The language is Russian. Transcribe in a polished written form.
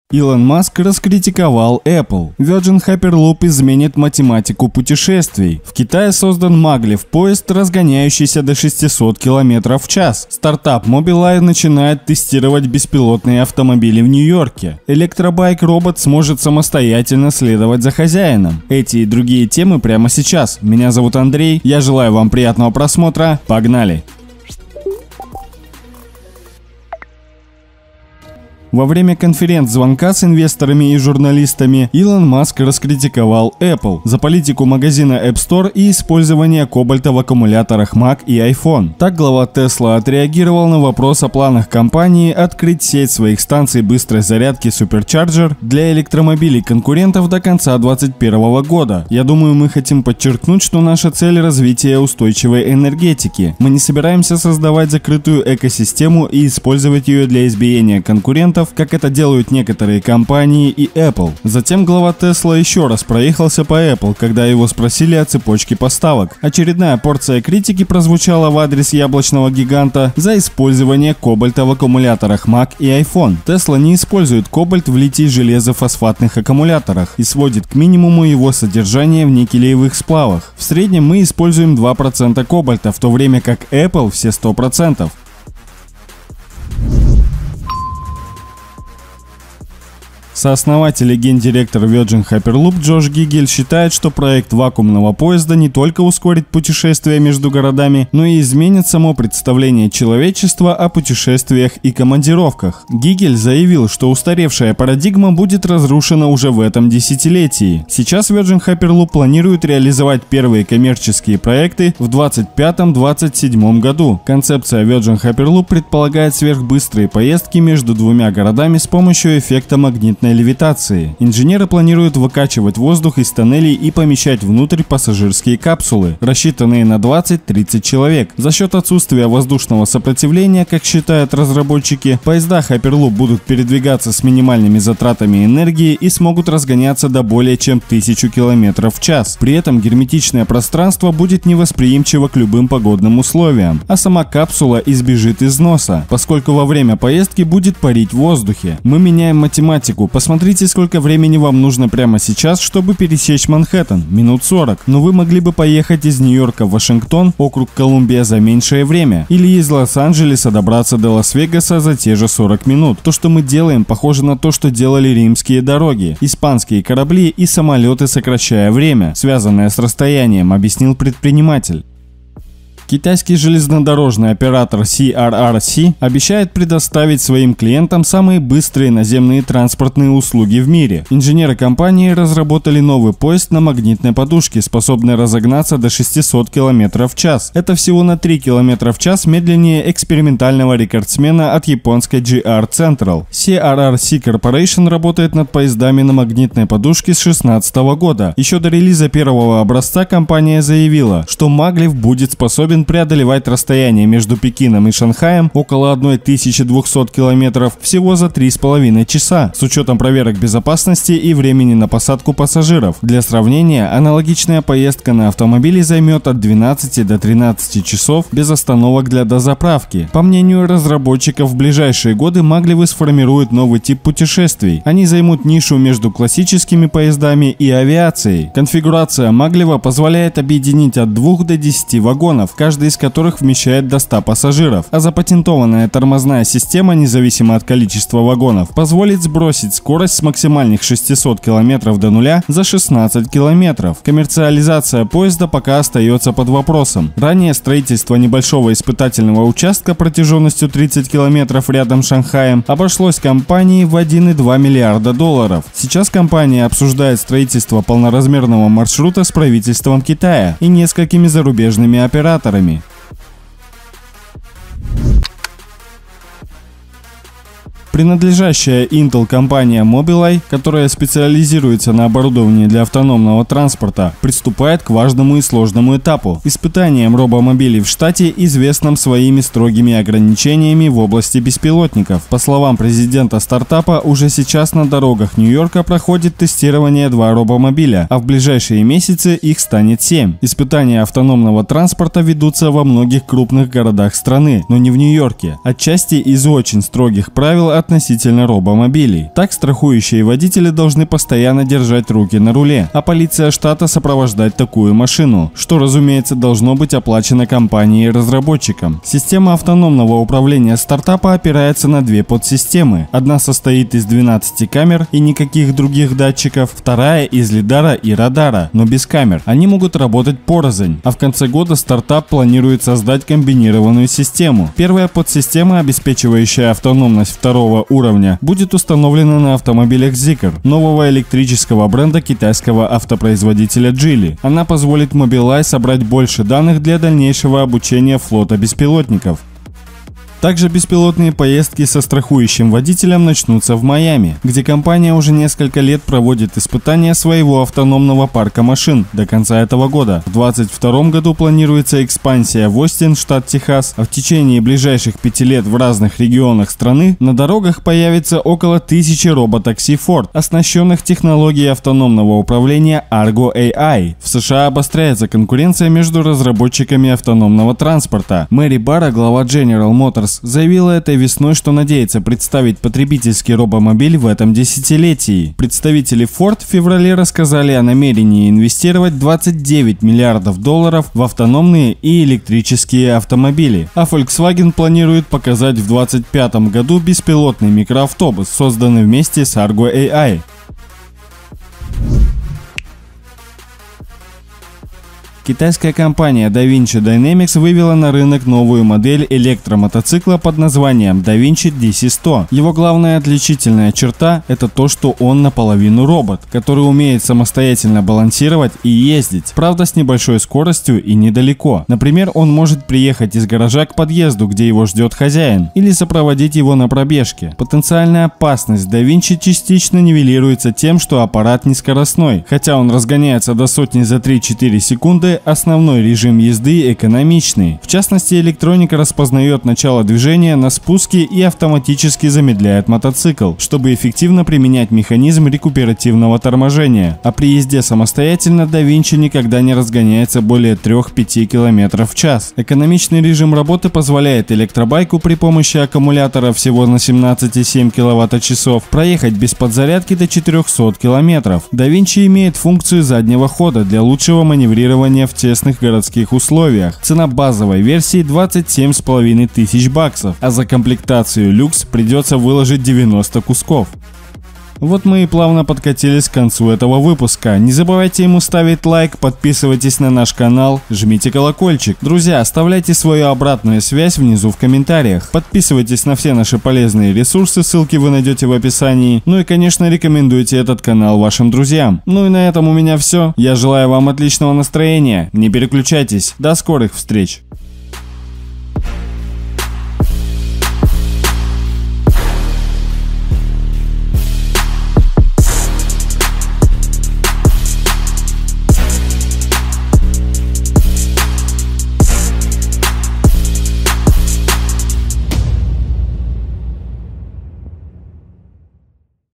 Илон Маск раскритиковал Apple. Virgin Hyperloop изменит математику путешествий. В Китае создан Maglev поезд, разгоняющийся до 600 км в час. Стартап Mobileye начинает тестировать беспилотные автомобили в Нью-Йорке. Электробайк-робот сможет самостоятельно следовать за хозяином. Эти и другие темы прямо сейчас. Меня зовут Андрей. Я желаю вам приятного просмотра. Погнали! Во время конференц-звонка с инвесторами и журналистами Илон Маск раскритиковал Apple за политику магазина App Store и использование кобальта в аккумуляторах Mac и iPhone. Так глава Tesla отреагировал на вопрос о планах компании открыть сеть своих станций быстрой зарядки Supercharger для электромобилей конкурентов до конца 2021 года. Я думаю, мы хотим подчеркнуть, что наша цель – развитие устойчивой энергетики. Мы не собираемся создавать закрытую экосистему и использовать ее для избиения конкурентов, как это делают некоторые компании и Apple. Затем глава Tesla еще раз проехался по Apple, когда его спросили о цепочке поставок. Очередная порция критики прозвучала в адрес яблочного гиганта за использование кобальта в аккумуляторах Mac и iPhone. Tesla не использует кобальт в литий-железофосфатных аккумуляторах и сводит к минимуму его содержание в никелевых сплавах. В среднем мы используем 2% кобальта, в то время как Apple все 100%. Сооснователь и гендиректор Virgin Hyperloop Джош Гигель считает, что проект вакуумного поезда не только ускорит путешествия между городами, но и изменит само представление человечества о путешествиях и командировках. Гигель заявил, что устаревшая парадигма будет разрушена уже в этом десятилетии. Сейчас Virgin Hyperloop планирует реализовать первые коммерческие проекты в 2025-2027 году. Концепция Virgin Hyperloop предполагает сверхбыстрые поездки между двумя городами с помощью эффекта магнитной левитации. Инженеры планируют выкачивать воздух из тоннелей и помещать внутрь пассажирские капсулы, рассчитанные на 20-30 человек. За счет отсутствия воздушного сопротивления, как считают разработчики, поезда Hyperloop будут передвигаться с минимальными затратами энергии и смогут разгоняться до более чем 1000 км в час. При этом герметичное пространство будет невосприимчиво к любым погодным условиям, а сама капсула избежит износа, поскольку во время поездки будет парить в воздухе. Мы меняем математику. Посмотрите, сколько времени вам нужно прямо сейчас, чтобы пересечь Манхэттен. Минут 40. Но вы могли бы поехать из Нью-Йорка в Вашингтон, округ Колумбия, за меньшее время. Или из Лос-Анджелеса добраться до Лас-Вегаса за те же 40 минут. То, что мы делаем, похоже на то, что делали римские дороги, испанские корабли и самолеты, сокращая время, связанное с расстоянием, объяснил предприниматель. Китайский железнодорожный оператор CRRC обещает предоставить своим клиентам самые быстрые наземные транспортные услуги в мире. Инженеры компании разработали новый поезд на магнитной подушке, способный разогнаться до 600 км в час. Это всего на 3 км в час медленнее экспериментального рекордсмена от японской GR Central. CRRC Corporation работает над поездами на магнитной подушке с 2016 года. Еще до релиза первого образца компания заявила, что Maglev будет способен преодолевать расстояние между Пекином и Шанхаем около 1200 километров всего за 3,5 часа, с учетом проверок безопасности и времени на посадку пассажиров. Для сравнения, аналогичная поездка на автомобиле займет от 12 до 13 часов без остановок для дозаправки. По мнению разработчиков, в ближайшие годы Maglev сформирует новый тип путешествий. Они займут нишу между классическими поездами и авиацией. Конфигурация Maglev позволяет объединить от 2 до 10 вагонов, каждый из которых вмещает до 100 пассажиров, а запатентованная тормозная система, независимо от количества вагонов, позволит сбросить скорость с максимальных 600 км до нуля за 16 км. Коммерциализация поезда пока остается под вопросом. Ранее строительство небольшого испытательного участка протяженностью 30 км рядом с Шанхаем обошлось компании в 1,2 миллиарда долларов. Сейчас компания обсуждает строительство полноразмерного маршрута с правительством Китая и несколькими зарубежными операторами. Принадлежащая Intel компания Mobileye, которая специализируется на оборудовании для автономного транспорта, приступает к важному и сложному этапу – испытаниям робомобилей в штате, известном своими строгими ограничениями в области беспилотников. По словам президента стартапа, уже сейчас на дорогах Нью-Йорка проходит тестирование 2 робомобиля, а в ближайшие месяцы их станет 7. Испытания автономного транспорта ведутся во многих крупных городах страны, но не в Нью-Йорке. Отчасти из-за очень строгих правил, относительно робомобилей. Так страхующие водители должны постоянно держать руки на руле, а полиция штата сопровождать такую машину, что, разумеется, должно быть оплачено компанией и разработчикам. Система автономного управления стартапа опирается на две подсистемы. Одна состоит из 12 камер и никаких других датчиков, вторая из лидара и радара, но без камер. Они могут работать порознь, а в конце года стартап планирует создать комбинированную систему. Первая подсистема, обеспечивающая автономность второго уровня, будет установлена на автомобилях Zeekr, нового электрического бренда китайского автопроизводителя Geely. Она позволит Mobileye собрать больше данных для дальнейшего обучения флота беспилотников. Также беспилотные поездки со страхующим водителем начнутся в Майами, где компания уже несколько лет проводит испытания своего автономного парка машин до конца этого года. В 2022 году планируется экспансия в Остин, штат Техас, а в течение ближайших 5 лет в разных регионах страны на дорогах появится около 1000 роботакси Ford, оснащенных технологией автономного управления Argo AI. В США обостряется конкуренция между разработчиками автономного транспорта. Мэри Барра, глава General Motors, заявила этой весной, что надеется представить потребительский робомобиль в этом десятилетии. Представители Ford в феврале рассказали о намерении инвестировать 29 миллиардов долларов в автономные и электрические автомобили, а Volkswagen планирует показать в 2025 году беспилотный микроавтобус, созданный вместе с Argo AI. Китайская компания DaVinci Dynamics вывела на рынок новую модель электромотоцикла под названием DaVinci DC100. Его главная отличительная черта – это то, что он наполовину робот, который умеет самостоятельно балансировать и ездить, правда с небольшой скоростью и недалеко. Например, он может приехать из гаража к подъезду, где его ждет хозяин, или сопроводить его на пробежке. Потенциальная опасность DaVinci частично нивелируется тем, что аппарат нескоростной, хотя он разгоняется до сотни за 3-4 секунды. Основной режим езды экономичный. В частности, электроника распознает начало движения на спуске и автоматически замедляет мотоцикл, чтобы эффективно применять механизм рекуперативного торможения. А при езде самостоятельно DaVinci никогда не разгоняется более 3-5 км в час. Экономичный режим работы позволяет электробайку при помощи аккумулятора всего на 17,7 кВт-часов проехать без подзарядки до 400 км. DaVinci имеет функцию заднего хода для лучшего маневрирования в тесных городских условиях. Цена базовой версии 27,5 тысяч баксов, а за комплектацию люкс придется выложить 90 кусков. Вот мы и плавно подкатились к концу этого выпуска. Не забывайте ему ставить лайк, подписывайтесь на наш канал, жмите колокольчик. Друзья, оставляйте свою обратную связь внизу в комментариях. Подписывайтесь на все наши полезные ресурсы, ссылки вы найдете в описании. Ну и, конечно, рекомендуйте этот канал вашим друзьям. Ну и на этом у меня все. Я желаю вам отличного настроения. Не переключайтесь. До скорых встреч.